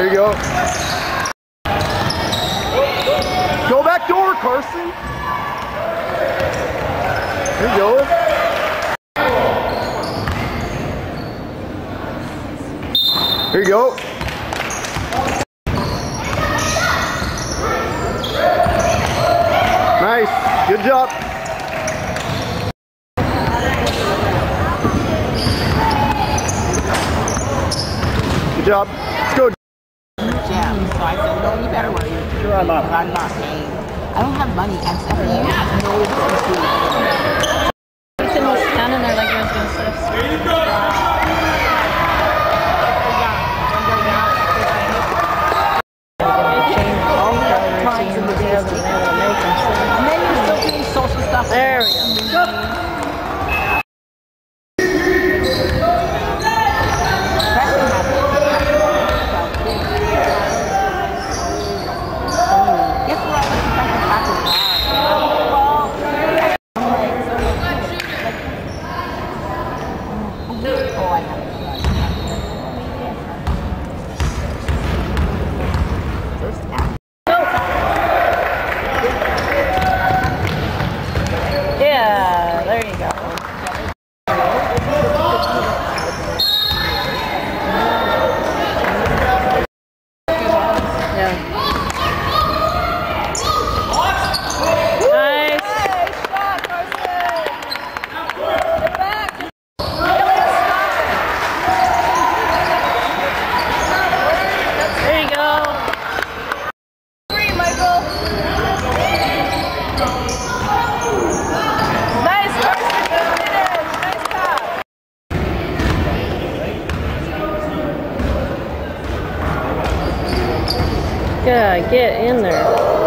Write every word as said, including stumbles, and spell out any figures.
There you go. Go back door, Carson. There you go. There you go. Nice. Good job. Good job. Let's go. Yeah, so I said, no, you better worry. Sure, I'm not. I'm not paying. I don't have money. I'm stepping you. No, Ethan was standing there like he was going to sit. there you go. And then you're still doing social stuff. There we go. Yeah, there you go. Yeah. Nice. There you go. Yeah, get in there.